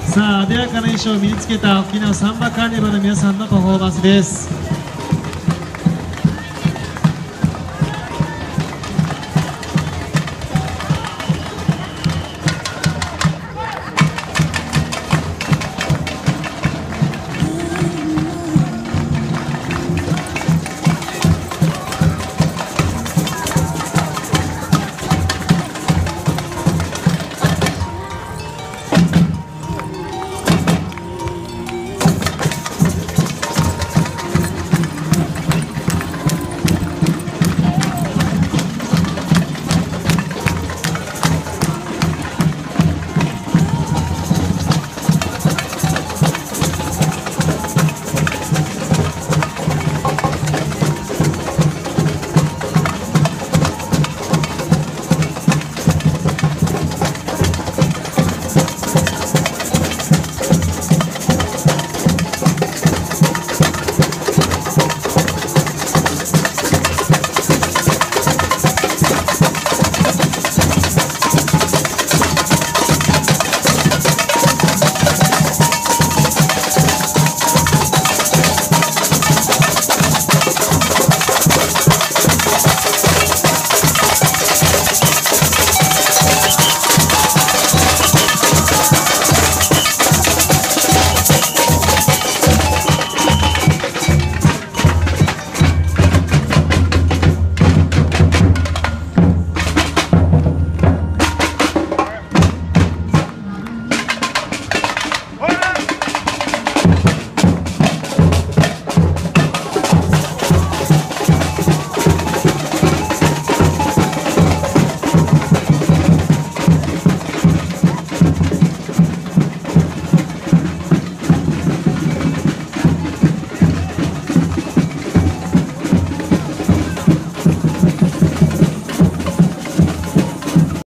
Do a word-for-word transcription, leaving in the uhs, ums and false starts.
さあ、艶やかな衣装を身につけた沖縄サンバカーニバルの皆さんのパフォーマンスです。